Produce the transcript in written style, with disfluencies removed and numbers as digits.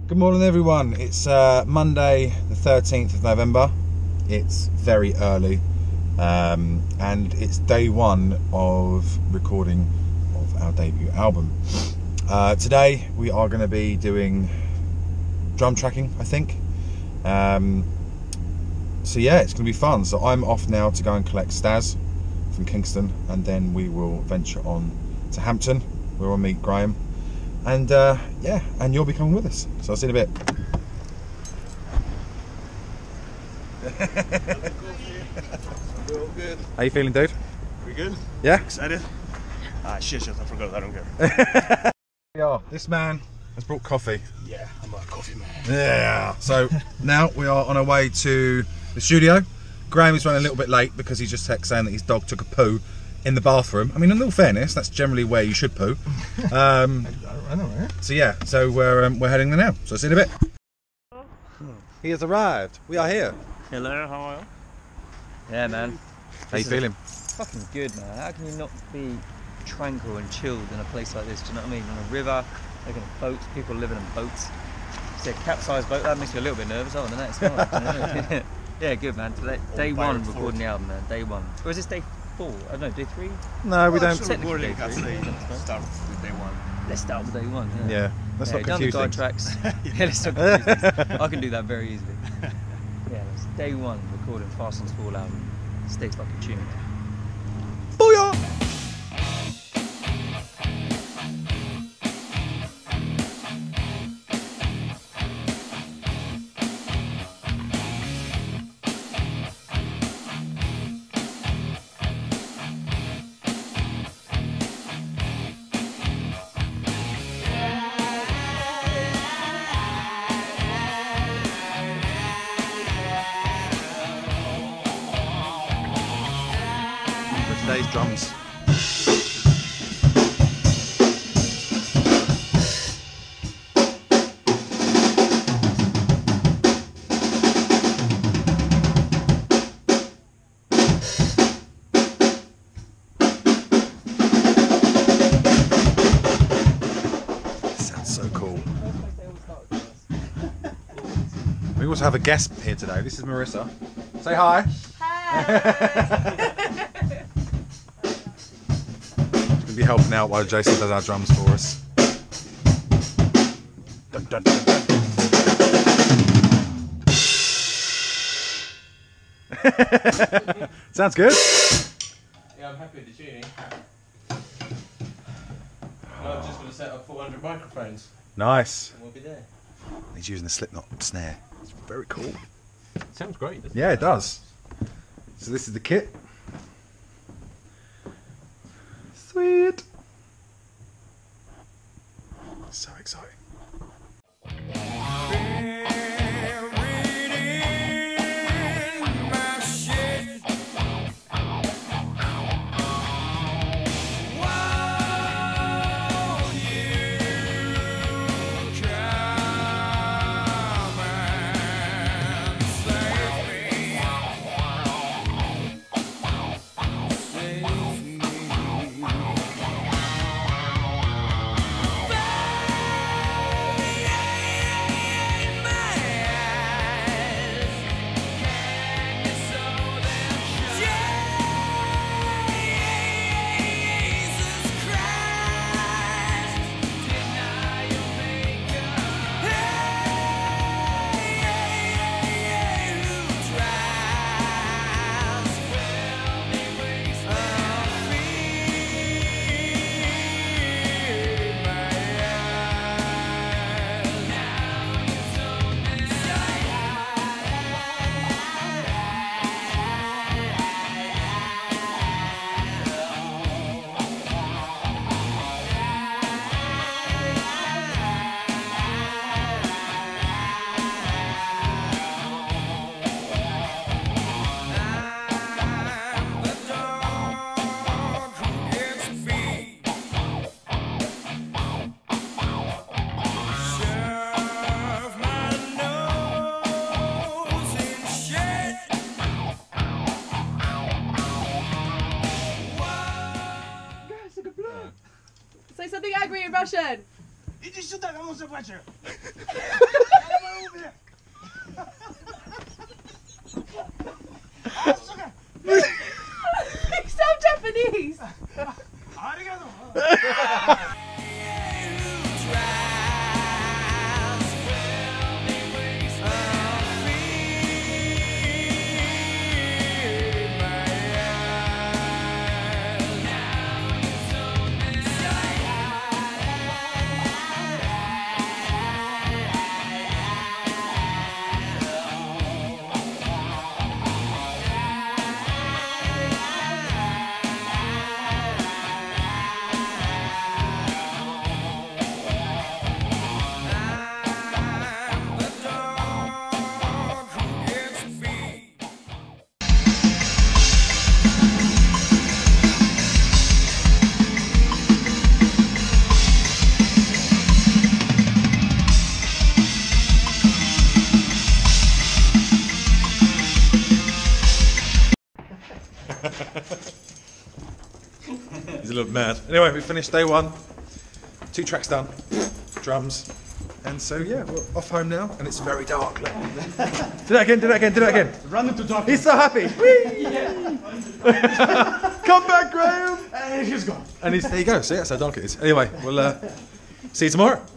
Good morning everyone, it's Monday the 13th of November. It's very early and it's day one of recording of our debut album. Today we are going to be doing drum tracking, I think. So yeah, it's going to be fun. So I'm off now to go and collect Staz from Kingston, and then we will venture on to Hampton where we'll meet Graham. And yeah, and you'll be coming with us. So I'll see you in a bit. We're all good. How you feeling, dude? We good? Yeah? Excited? Ah, shit, I forgot. I don't care. Yeah, this man has brought coffee. Yeah, I'm a coffee man. Yeah. So now we are on our way to the studio. Graham is running a little bit late because he just texted saying that his dog took a poo in the bathroom. I mean, in all fairness, that's generally where you should poo. I know, right? So yeah, so we're heading there now. So I'll see you in a bit. He has arrived. We are here. Hello, how are you? Yeah, man. How you feeling? Fucking good, man. How can you not be tranquil and chilled in a place like this? Do you know what I mean? On a river, looking at boats, people living in boats. It's a capsized boat. That makes me a little bit nervous. Other than that, it's fine. Yeah, good, man. Today, day one recording the album, man. Day one. Or is this day 4? I don't know, day 3? No, we don't. Technically day 3. Start with day one. Let's start with day 1. Yeah, let's not done confuse the guide things. tracks. Yeah, let's not confuse things. I can do that very easily. Yeah, it's day 1 recording Fast and Small album. Stay fucking tuned. Booyah! Today's drums. Sounds so cool. We also have a guest here today. This is Marissa. Say hi. Hi. Be helping out while Jason does our drums for us. Dun, dun, dun, dun. Sounds good. Yeah, I'm happy with the tuning. I'm just going to set up 400 microphones Nice. and we'll be there. He's using a Slipknot snare. It's very cool. Sounds great, doesn't Yeah, it does. So this is the kit. Sweet. So exciting. Say something angry in Russian. Иди сюда, кому заплачу. He's a little mad. Anyway, we finished day one. 2 tracks done. Drums. And so yeah, we're off home now, and it's very dark. Look. Do that again, do that again, do that again. Run into darkness. He's so happy. Come back, Graham. And he's gone. And there you go. See, that's how dark it is. Anyway, we'll see you tomorrow.